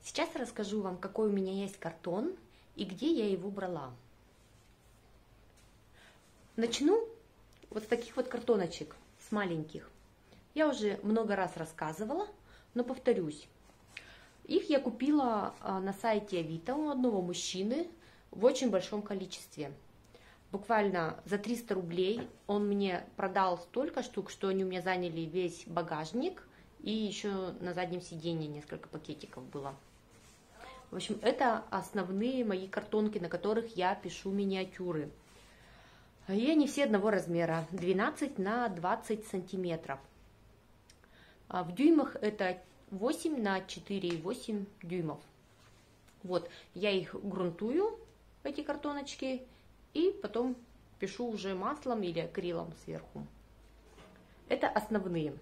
Сейчас расскажу вам, какой у меня есть картон и где я его брала. Начну вот с таких вот картоночек, с маленьких. Я уже много раз рассказывала, но повторюсь. Их я купила на сайте Авито у одного мужчины в очень большом количестве. Буквально за 300 рублей он мне продал столько штук, что они у меня заняли весь багажник, и еще на заднем сиденье несколько пакетиков было. В общем, это основные мои картонки, на которых я пишу миниатюры. И они все одного размера, 12 на 20 сантиметров. А в дюймах это 8 на 4,8 дюймов. Вот, я их грунтую, эти картоночки, и потом пишу уже маслом или акрилом сверху. Это основные.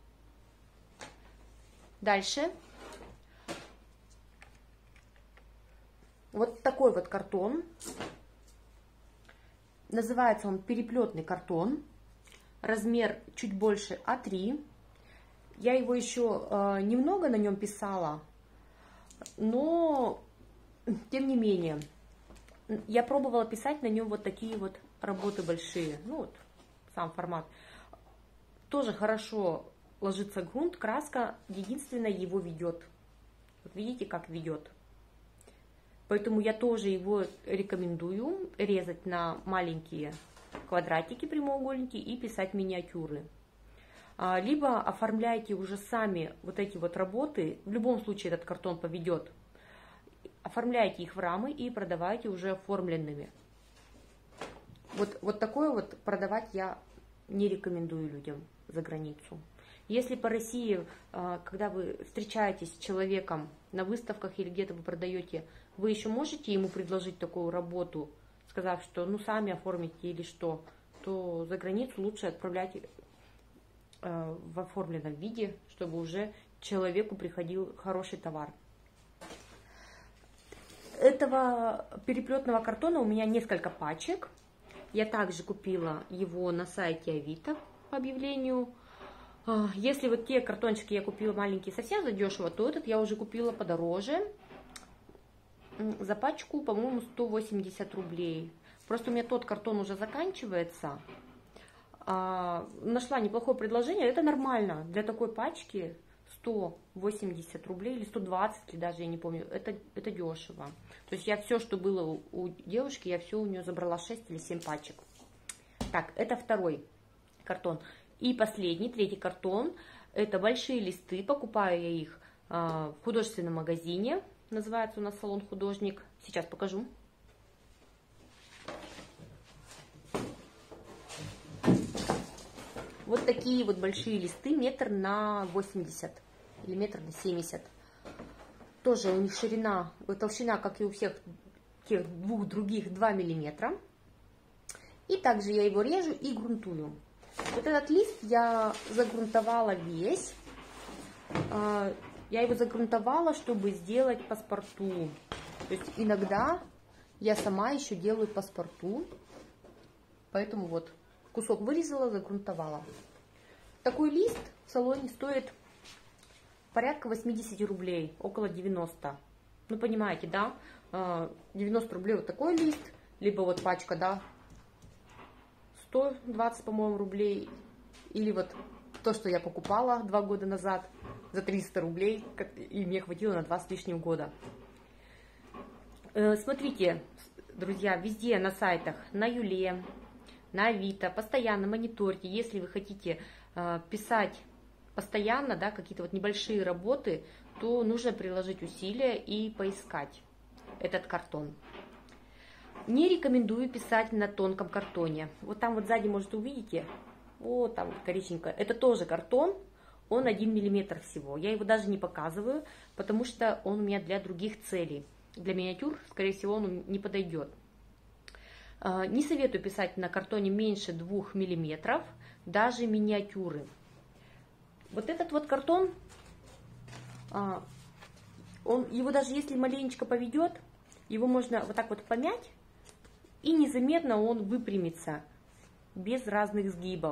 Дальше. Вот такой вот картон. Называется он переплетный картон. Размер чуть больше А3. Я его еще немного на нем писала, но тем не менее. Я пробовала писать на нем вот такие вот работы большие. Ну вот, сам формат. Тоже хорошо ложится грунт, краска. Единственное, его ведет. Вот видите, как ведет. Поэтому я тоже его рекомендую резать на маленькие квадратики, прямоугольники и писать миниатюры. Либо оформляйте уже сами вот эти вот работы. В любом случае этот картон поведет. Оформляйте их в рамы и продавайте уже оформленными. Вот такое вот продавать я не рекомендую людям за границу. Если по России, когда вы встречаетесь с человеком на выставках или где-то вы продаете, вы еще можете ему предложить такую работу, сказав, что ну сами оформите или что, то за границу лучше отправлять в оформленном виде, чтобы уже человеку приходил хороший товар. Этого переплетного картона у меня несколько пачек. Я также купила его на сайте Авито по объявлению. Если вот те картончики я купила маленькие совсем задешево, то этот я уже купила подороже. За пачку, по-моему, 180 рублей. Просто у меня тот картон уже заканчивается. Нашла неплохое предложение. Это нормально. Для такой пачки 180 рублей или 120, или даже я не помню. Это дешево. То есть я все, что было у девушки, я все у нее забрала 6 или 7 пачек. Так, это второй картон. И последний, третий картон. Это большие листы. Покупаю я их в художественном магазине. Называется у нас салон «Художник». Сейчас покажу. Вот такие вот большие листы, метр на 80 или метр на 70. Тоже у них ширина, толщина, как и у всех тех двух других, 2 миллиметра. И также я его режу и грунтую. Вот этот лист я загрунтовала весь. Я его загрунтовала, чтобы сделать паспорту. То есть иногда я сама еще делаю паспорту. Поэтому вот кусок вырезала, загрунтовала. Такой лист в салоне стоит порядка 80 рублей, около 90. Ну, понимаете, да? 90 рублей вот такой лист, либо вот пачка, да, 120, по-моему, рублей. Или вот то, что я покупала 2 года назад за 300 рублей, и мне хватило на 2 с лишним года. Смотрите, друзья, везде на сайтах, на Юле, на Авито, постоянно мониторьте. Если вы хотите писать постоянно, да, какие-то вот небольшие работы, то нужно приложить усилия и поискать этот картон. Не рекомендую писать на тонком картоне. Вот там вот сзади, может, увидите, вот там вот коричненькое. Это тоже картон, он 1 миллиметр всего. Я его даже не показываю, потому что он у меня для других целей. Для миниатюр, скорее всего, он не подойдет. Не советую писать на картоне меньше 2 миллиметров, даже миниатюры. Вот этот вот картон, его даже если маленечко поведет, его можно вот так вот помять, и незаметно он выпрямится, без разных сгибов.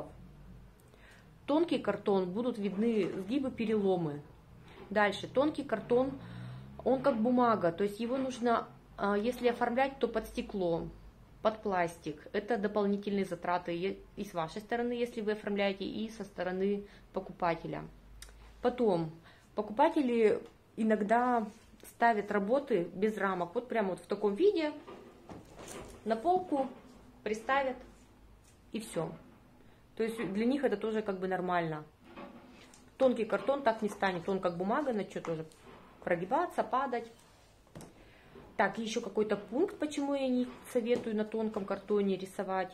Тонкий картон, будут видны сгибы, переломы. Дальше, тонкий картон, Он как бумага, то есть его нужно, если оформлять, то под стекло, под пластик. Это дополнительные затраты и с вашей стороны, если вы оформляете, и со стороны покупателя. Потом, покупатели иногда ставят работы без рамок, вот прямо вот в таком виде, на полку приставят, и все. То есть для них это тоже как бы нормально. Тонкий картон так не станет, он как бумага, начнет тоже прогибаться, падать. Так, еще какой-то пункт, почему я не советую на тонком картоне рисовать.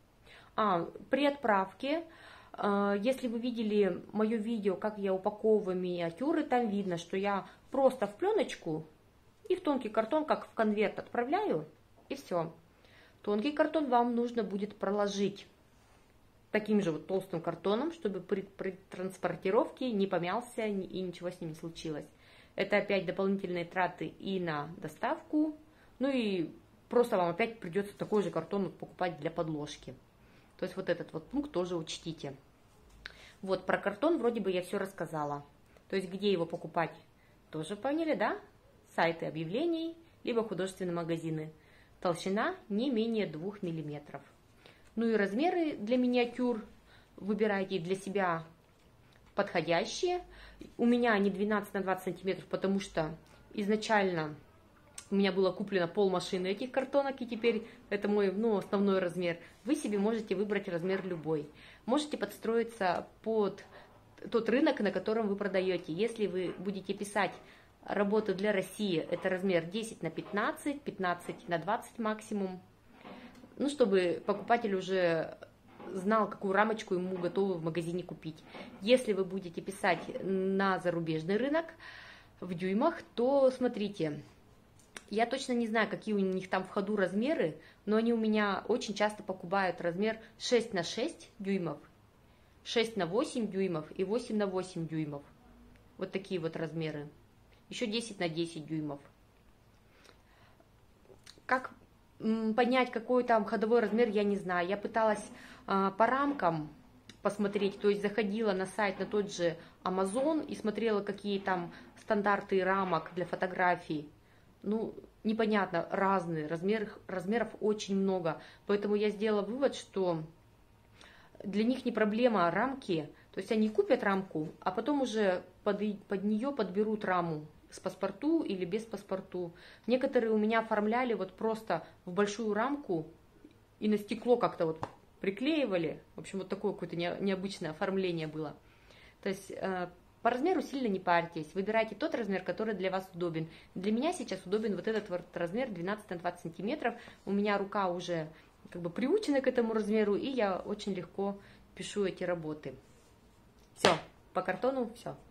При отправке, если вы видели мое видео, как я упаковываю миниатюры, там видно, что я просто в пленочку и в тонкий картон, как в конверт отправляю, и все. Тонкий картон вам нужно будет проложить таким же вот толстым картоном, чтобы при транспортировке не помялся и ничего с ним не случилось. Это опять дополнительные траты и на доставку, ну и просто вам опять придется такой же картон покупать для подложки. То есть вот этот вот пункт тоже учтите. Вот про картон вроде бы я все рассказала. То есть где его покупать, тоже поняли, да? Сайты объявлений, либо художественные магазины. Толщина не менее 2 мм. Ну и размеры для миниатюр выбирайте для себя подходящие. У меня они 12 на 20 сантиметров, потому что изначально у меня было куплено полмашины этих картонок, и теперь это мой основной размер. Вы себе можете выбрать размер любой. Можете подстроиться под тот рынок, на котором вы продаете. Если вы будете писать работы для России, это размер 10 на 15, 15 на 20 максимум. Ну, чтобы покупатель уже знал, какую рамочку ему готовы в магазине купить. Если вы будете писать на зарубежный рынок в дюймах, то смотрите, я точно не знаю, какие у них там в ходу размеры, но они у меня очень часто покупают размер 6 на 6 дюймов, 6 на 8 дюймов и 8 на 8 дюймов. Вот такие вот размеры. Еще 10 на 10 дюймов. Как понять, какой там ходовой размер, я не знаю. Я пыталась по рамкам посмотреть, то есть заходила на сайт, на тот же Amazon и смотрела, какие там стандарты рамок для фотографий. Ну, непонятно, разные, размеров очень много. Поэтому я сделала вывод, что для них не проблема рамки, то есть они купят рамку, а потом уже под нее подберут раму с паспорту или без паспорту. Некоторые у меня оформляли вот просто в большую рамку и на стекло как-то вот приклеивали. В общем, вот такое какое-то необычное оформление было. То есть по размеру сильно не парьтесь. Выбирайте тот размер, который для вас удобен. Для меня сейчас удобен вот этот вот размер 12 на 20 сантиметров. У меня рука уже как бы приучена к этому размеру, и я очень легко пишу эти работы. Все, по картону все.